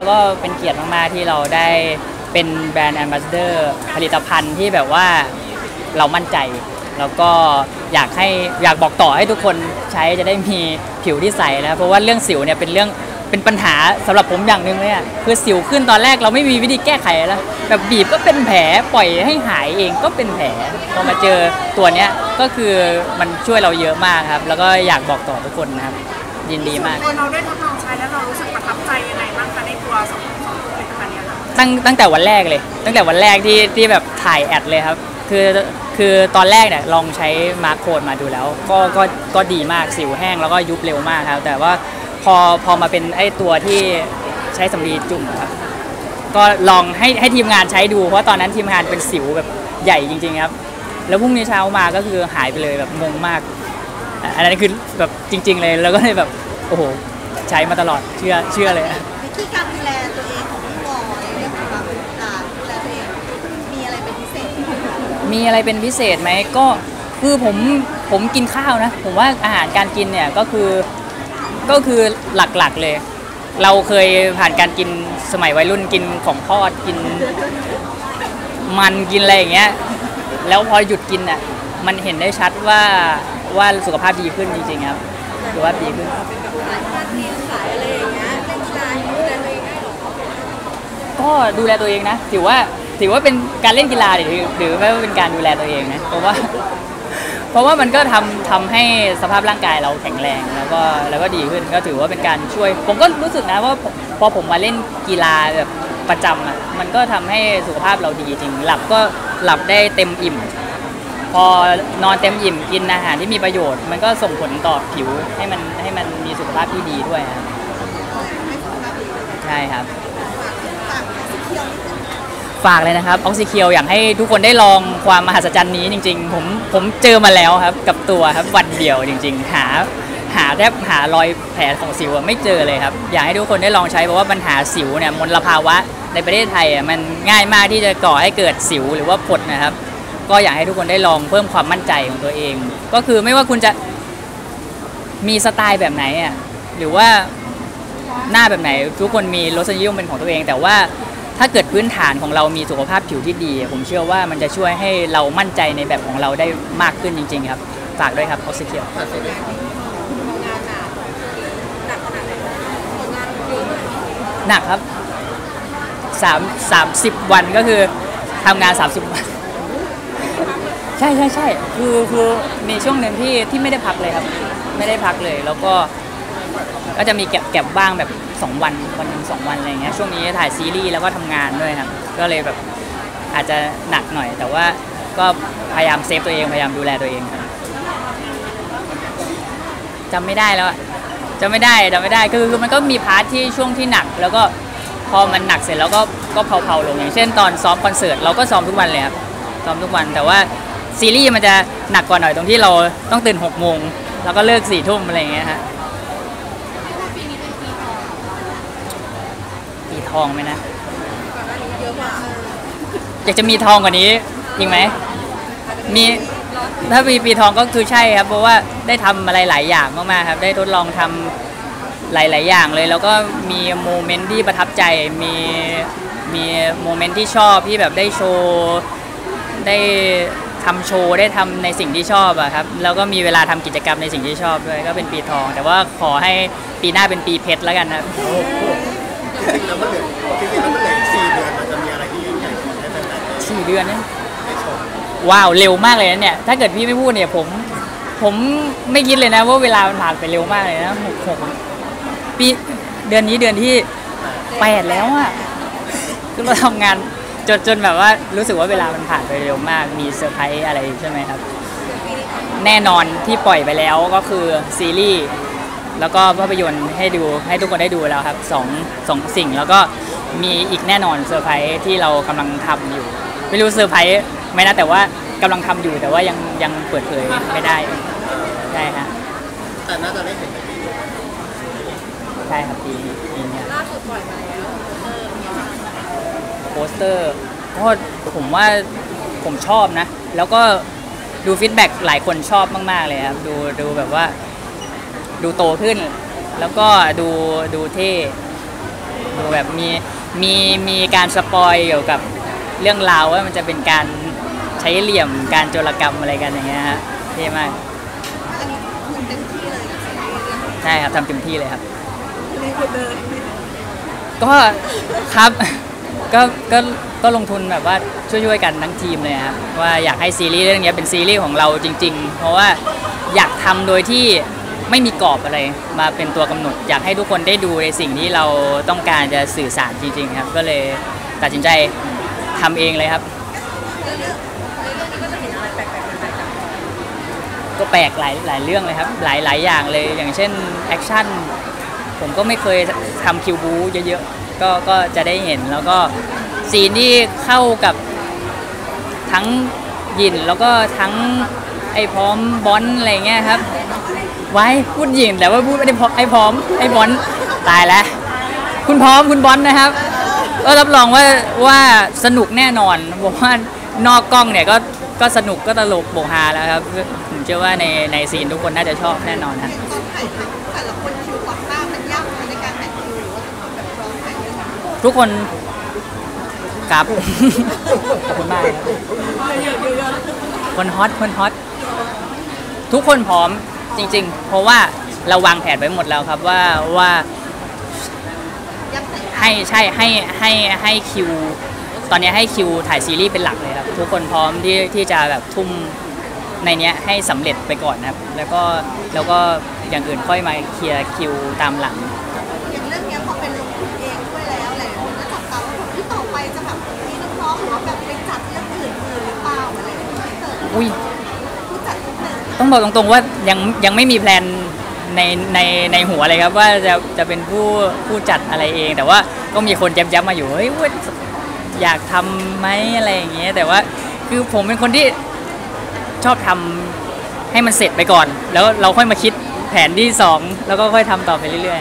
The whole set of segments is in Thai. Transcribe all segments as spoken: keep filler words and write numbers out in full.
ก็เป็นเกียรติมากๆที่เราได้เป็นแบรนด์แอมบาสเดอร์ผลิตภัณฑ์ที่แบบว่าเรามั่นใจแล้วก็อยากให้อยากบอกต่อให้ทุกคนใช้จะได้มีผิวที่ใสนะเพราะว่าเรื่องสิวเนี่ยเป็นเรื่องเป็นปัญหาสำหรับผมอย่างหนึ่งเลยอ่ะคือสิวขึ้นตอนแรกเราไม่มีวิธีแก้ไขแล้วแบบบีบก็เป็นแผลปล่อยให้หายเองก็เป็นแผลพอมาเจอตัวเนี้ยก็คือมันช่วยเราเยอะมากครับแล้วก็อยากบอกต่อทุกคนนะครับยินดีมากเราได้ทดลองใช้แล้วเรารู้สึกประทับใจยังไงบ้างคะในตัวสองสองผลิตภัณฑ์นี้ค่ะตั้งตั้งแต่วันแรกเลยตั้งแต่วันแรกที่ที่แบบถ่ายแอดเลยครับคือคือตอนแรกเนี่ยลองใช้มาร์คโคนมาดูแล้วก็ก็ก็ดีมากสิวแห้งแล้วก็ยุบเร็วมากครับแต่ว่าพอพอมาเป็นไอ้ตัวที่ใช้สำลีจุ่มครับก็ลองให้ให้ทีมงานใช้ดูเพราะตอนนั้นทีมงานเป็นสิวแบบใหญ่จริงๆครับแล้วพรุ่งนี้เช้ามาก็คือหายไปเลยแบบงงมากอันนั้นคือแบบจริงๆเลยแล้วก็เลยแบบโอ้โหใช้มาตลอดเชื่อเชื่อเลยวิธีการดูแลตัวเองของพี่บอยในเรื่องของการดูแลตัวเองมีอะไรเป็นพิเศษมีอะไรเป็นพิเศษไหมก็คือผมผมกินข้าวนะผมว่าอาหารการกินเนี่ยก็คือก็คือหลักๆเลยเราเคยผ่านการกินสมัยวัยรุ่นกินของทอดกินมันกินอะไรอย่างเงี้ยแล้วพอหยุดกินอ่ะมันเห็นได้ชัดว่าว่าสุขภาพดีขึ้นจริงๆครับสุขภาพดีขึ้นก็ดูแลตัวเองนะถือว่าถือว่าเป็นการเล่นกีฬาหรือหรือไม่ว่าเป็นการดูแลตัวเองนะเพราะว่าเพราะว่ามันก็ทำทำให้สภาพร่างกายเราแข็งแรงแล้วก็แล้วก็ดีขึ้นก็ถือว่าเป็นการช่วยผมก็รู้สึกนะว่าพอผมมาเล่นกีฬาแบบประจำอ่ะมันก็ทำให้สุขภาพเราดีจริงหลับก็หลับได้เต็มอิ่มพอนอนเต็มอิ่มกินอาหารที่มีประโยชน์มันก็ส่งผลต่อผิวให้มันให้มันมีสุขภาพที่ดีด้วยครับใช่ครับฝากเลยนะครับออกซิเคียวอยากให้ทุกคนได้ลองความมหัศจรรย์นี้จริงๆผมผมเจอมาแล้วครับกับตัวครับวันเดียวจริงๆหาหาแทบหารอยแผลของสิวไม่เจอเลยครับอยากให้ทุกคนได้ลองใช้เพราะว่าปัญหาสิวเนี่ยมลภาวะในประเทศไทยอ่ะมันง่ายมากที่จะก่อให้เกิดสิวหรือว่าผดนะครับก็อยากให้ทุกคนได้ลองเพิ่มความมั่นใจของตัวเองก็คือไม่ว่าคุณจะมีสไตล์แบบไหนอ่ะหรือว่าหน้าแบบไหนทุกคนมีรสนิยมเป็นของตัวเองแต่ว่าถ้าเกิดพื้นฐานของเรามีสุขภาพผิวที่ดีผมเชื่อว่ามันจะช่วยให้เรามั่นใจในแบบของเราได้มากขึ้นจริงๆครับฝากด้วยครับออกซิเคียวหนักครับสามสามสิบวันก็คือทำงานสามสิบวันใช่ใช่ใช่คือคือมีช่วงหนึ่งที่ที่ไม่ได้พักเลยครับไม่ได้พักเลยแล้วก็ก็จะมีเก็บเก็บบ้างแบบสองวันวันหนึ่งสองวันอะไรเงี้ยช่วงนี้ถ่ายซีรีส์แล้วก็ทำงานด้วยครับก็เลยแบบอาจจะหนักหน่อยแต่ว่าก็พยายามเซฟตัวเองพยายามดูแลตัวเองครับจำไม่ได้แล้วจำไม่ได้จำไม่ได้คือคือมันก็มีพาร์ทที่ช่วงที่หนักแล้วก็พอมันหนักเสร็จแล้วก็ก็เผาๆลงอย่างเช่นตอนซ้อมคอนเสิร์ตเราก็ซ้อมทุกวันเลยครับซ้อมทุกวันแต่ว่าซีรีส์มันจะหนักกว่าหน่อยตรงที่เราต้องตื่นหกโมงแล้วก็เลิกสี่ทุ่มอะไรเงี้ยฮะปีทองไหมนะอยากจะมีทองกว่านี้จริงไหมมีถ้ามีปีทองก็คือใช่ครับเพราะว่าได้ทำอะไรหลายอย่างมากๆครับได้ทดลองทำหลายๆอย่างเลยแล้วก็มีโมเมนต์ที่ประทับใจมีมีโมเมนต์ที่ชอบที่แบบได้โชว์ได้ทำโชว์ได้ทำในสิ่งที่ชอบอะครับแล้วก็มีเวลาทำกิจกรรมในสิ่งที่ชอบด้วยก็เป็นปีทองแต่ว่าขอให้ปีหน้าเป็นปีเพชรแล้วกันครับจริงๆแล้วมันเหลือจริงๆแล้วมันเหลือสี่เดือนมันจะมีอะไรที่ยิ่งใหญ่ให้แฟนๆสี่เดือนเนี่ยว้าวเร็วมากเลยนะเนี่ยถ้าเกิดพี่ไม่พูดเนี่ยผมผมไม่คิดเลยนะว่าเวลามันผ่านไปเร็วมากเลยนะหกหกปีเดือนนี้เดือนที่แปดแล้วอะคือเราทำงานจนจนแบบว่ารู้สึกว่าเวลามันผ่านไปเร็วมากมีเซอร์ไพรส์อะไรใช่ไหมครับแน่นอนที่ปล่อยไปแล้วก็คือซีรีส์แล้วก็ภาพยนตร์ให้ดูให้ทุกคนได้ดูแล้วครับสองสองสิ่งแล้วก็มีอีกแน่นอนเซอร์ไพรส์ที่เรากำลังทำอยู่ไม่รู้เซอร์ไพรส์ไหมนะแต่ว่ากำลังทำอยู่แต่ว่ายังยังเปิดเผยไม่ได้ใช่ฮะแต่น่าจะได้เห็นในปีนี้ใช่ครับปีปีนี้ล่าสุดปล่อยมาแล้วโปสเตอร์ก็ผมว่าผมชอบนะแล้วก็ดูฟีดแบ็กหลายคนชอบมากๆเลยครับดูดูแบบว่าดูโตขึ้นแล้วก็ดูดูเท่ดดูแบบมีมีมีการสปอยเกี่ยวกับเรื่องราวว่ามันจะเป็นการใช้เหลี่ยมการโจรกรรมอะไรกันอย่างเงี้ยฮะเท่มากอันนี้คุณเต็มที่เลยกับซีรีส์เรื่องนี้ใช่ครับทำเต็มที่เลยครับมีคนเดินก็ครับ ก็ก็ก็ลงทุนแบบว่าช่วยๆกันทั้งทีมเลยครับว่าอยากให้ซีรีส์เรื่องนี้เป็นซีรีส์ของเราจริงๆ เพราะว่าอยากทำโดยที่ไม่มีกรอบอะไรมาเป็นตัวกำหนด อยากให้ทุกคนได้ดูในสิ่งที่เราต้องการจะสื่อสารจริงๆครับก็เลยตัดสินใจทำเองเลยครับก็แปลกหลายหลายเรื่องเลยครับหลายหลายอย่างเลยอย่างเช่นแอคชั่นผมก็ไม่เคยทำคิวบูเยอะๆก็ก็จะได้เห็นแล้วก็ซีนที่เข้ากับทั้งยินแล้วก็ทั้งไอ้พร้อมบอลอะไรเงี้ยครับไว้พูดยินแต่ว่าพูดไม่ได้พอไอ้พร้อมไอ้บอลตายแล้วคุณพร้อมคุณบอลนะครับก็รับรองว่าว่าสนุกแน่นอนผมว่านอกกล้องเนี่ยก็ก็สนุกก็ตลกโปกฮาแล้วครับผมเชื่อว่าในในซีนทุกคนน่าจะชอบแน่นอนครับตอนถ่ายทำแต่ละคนคิวก่อนหน้ามันยากในการแบ่งคิวหรือว่าทุกคนแบบพร้อมกันเยอะทุกคนครับ ขอบคุณมากครับคนฮอตคนฮอตทุกคนพร้อมจริงๆเพราะว่าเราวางแผนไว้หมดแล้วครับว่าว่าให้ใช่ให้ให้ให้คิวตอนนี้ให้คิวถ่ายซีรีส์เป็นหลักเลยครับทุกคนพร้อมที่ที่จะแบบทุ่มในเนี้ยให้สำเร็จไปก่อนนะครับแล้วก็แล้วก็อย่างอื่นค่อยมาเคลียร์คิวตามหลังอย่างเรื่องนี้พอเป็นลงทุนเองด้วยแล้วอะไรคนก็จับตาว่าคนที่ต่อไปจะแบบมีน้องๆหรือว่าแบบไปจัดเรื่องอื่นๆหรือเปล่าอะไรอย่างเงี้ยเกิดอุ้ยผู้จัดทุกหนึ่งต้องบอกตรงๆว่ายังยังไม่มีแพลนในในในหัวเลยครับว่าจะจะเป็นผู้ผู้จัดอะไรเอง แต่ว่าก็มีคนย้ำๆมาอยู่เฮ้ยว่าอยากทำไหมอะไรอย่างเงี้ยแต่ว่าคือผมเป็นคนที่ชอบทำให้มันเสร็จไปก่อน แล้วเราค่อยมาคิดแผนที่สองแล้วก็ค่อยทำต่อไปเรื่อย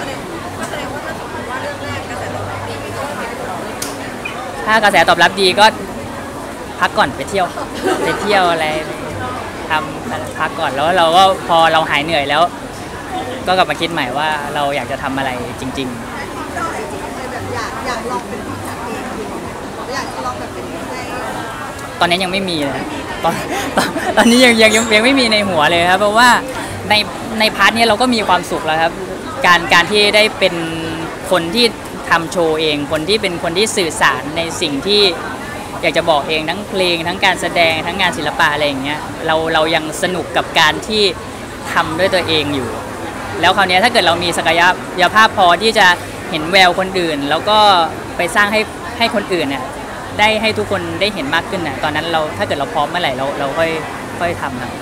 ๆถ้ากระแสตอบรับดีก็พักก่อนไปเที่ยวไปเที่ยวอะไรทำพักก่อนแล้วเราก็พอเราหายเหนื่อยแล้ว ก็กลับมาคิดใหม่ว่าเราอยากจะทำอะไรจริงก็จริงๆเลยแบบอยากอยากลองเป็นผู้จัดเองอยากจะลองแบบเป็นในๆ ตอนนี้ยังไม่มีเลยตอนตอนตอนนี้ยังยังยังยังไม่มีในหัวเลยครับเพราะว่าในในพาร์ทนี้เราก็มีความสุขแล้วครับการการที่ได้เป็นคนที่ทำโชว์เองคนที่เป็นคนที่สื่อสารในสิ่งที่อยากจะบอกเองทั้งเพลงทั้งการแสดงทั้งงานศิลปะอะไรอย่างเงี้ยเราเรายังสนุกกับการที่ทำด้วยตัวเองอยู่แล้วคราวนี้ถ้าเกิดเรามีศักยภาพพอที่จะเห็นแววคนอื่นแล้วก็ไปสร้างให้ให้คนอื่นเนี่ยได้ให้ทุกคนได้เห็นมากขึ้นน่ะตอนนั้นเราถ้าเกิดเราพร้อมเมื่อไหร่เราเราค่อยค่อยทำครับ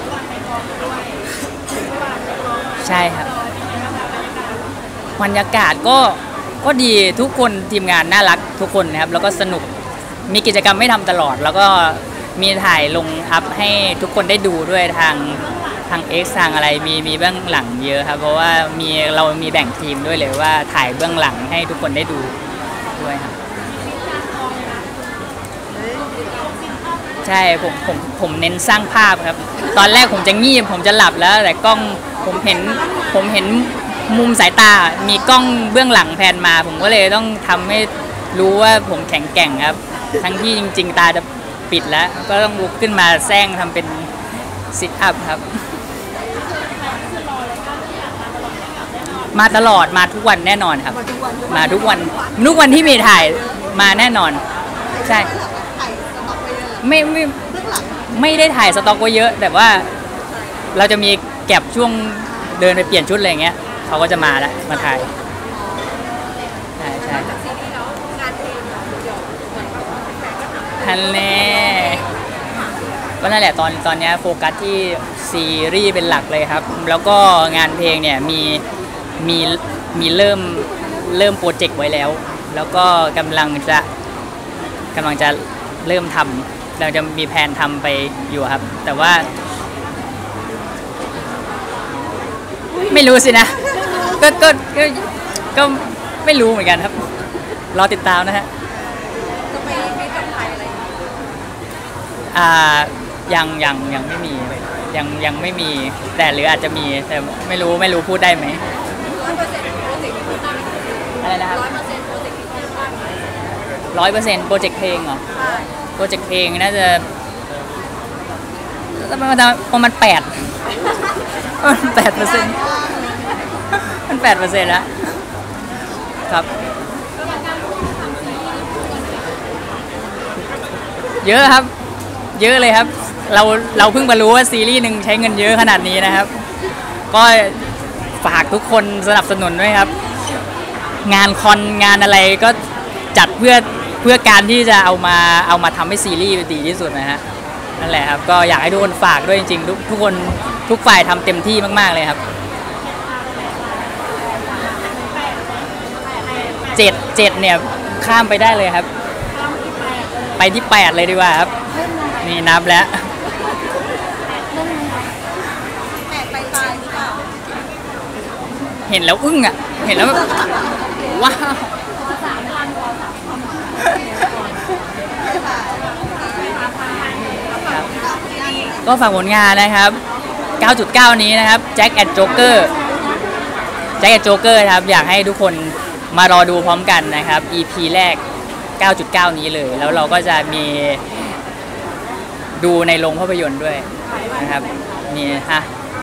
ใช่ครับบรรยากาศก็ก็ดีทุกคนทีมงานน่ารักทุกคนนะครับแล้วก็สนุกมีกิจกรรมไม่ทำตลอดแล้วก็มีถ่ายลงอัพให้ทุกคนได้ดูด้วยทางทาง X ทางอะไรมีมีเบื้องหลังเยอะครับเพราะว่ามีเรามีแบ่งทีมด้วยเลยว่าถ่ายเบื้องหลังให้ทุกคนได้ดูด้วยครับใช่ผมผมผมเน้นสร้างภาพครับตอนแรกผมจะงีบผมจะหลับแล้วแต่กล้องผมเห็นผมเห็นมุมสายตามีกล้องเบื้องหลังแพนมาผมก็เลยต้องทำให้รู้ว่าผมแข็งแกร่งครับทั้งที่จริงๆตาจะปิดแล้วก็ต้องลุกขึ้นมาแซงทำเป็นซิทอัพครับมาตลอดมาทุกวันแน่นอนครับมาทุกวันทุกวันที่มีถ่ายมาแน่นอนใช่ไม่ไม่ไม่ได้ถ่ายสต็อกไว้เยอะแต่ว่าเราจะมีแก็บช่วงเดินไปเปลี่ยนชุดอะไรเงี้ยเขาก็จะมาแล้วมาถ่ายใช่ใช่ทันแน่ก็นั่นแหละตอนตอนนี้โฟกัสที่ซีรีส์เป็นหลักเลยครับแล้วก็งานเพลงเนี่ยมีมีมีเริ่มเริ่มโปรเจกต์ไว้แล้วแล้วก็กำลังจะกำลังจะเริ่มทำเราจะมีแผนทำไปอยู่ครับแต่ว่าไม่รู้สินะก็ก็ก็ก็ไม่รู้เหมือนกันครับรอติดตามนะฮะอ่ายังยังยังไม่มียังยังไม่มีแต่หรืออาจจะมีแต่ไม่รู้ไม่รู้พูดได้ไหมอะไรนะครับร้อยเปอร์เซ็นต์โปรเจกต์เพลงเหรอโปรเจกต์เพลงน่าจะประมาณประมาณแปดแปดเปอร์เซ็นต์มันแปดเปอร์เซ็นต์แล้วครับเยอะครับเยอะเลยครับเราเราเพิ่งมารู้ว่าซีรีส์หนึ่งใช้เงินเยอะขนาดนี้นะครับก็ฝากทุกคนสนับสนุนด้วยครับงานคอนงานอะไรก็จัดเพื่อเพื่อการที่จะเอามาเอามาทำให้ซีรีส์ดีที่สุดนะฮะนั่นแหละครับก็อยากให้ทุกคนฝากด้วยจริงๆทุกทุกคนทุกฝ่ายทำเต็มที่มากๆเลยครับเจ็ดเจ็ดเนี่ยข้ามไปได้เลยครับไปที่แปดเลยดีกว่าครับนี่นับแล้วแปดไปตายหรือเปล่าเห็นแล้วอึ้งอ่ะเห็นแล้วว้าวก็ฝากผลงานนะครับ เก้าจุดเก้า นี้นะครับแจ็คแอนด์โจ๊กเกอร์แจ็คแอนด์โจ๊กเกอร์ครับอยากให้ทุกคนมารอดูพร้อมกันนะครับ อี พี แรก เก้าจุดเก้า นี้เลยแล้วเราก็จะมีดูในโรงภาพยนตร์ด้วยนะครับนี่ฮะ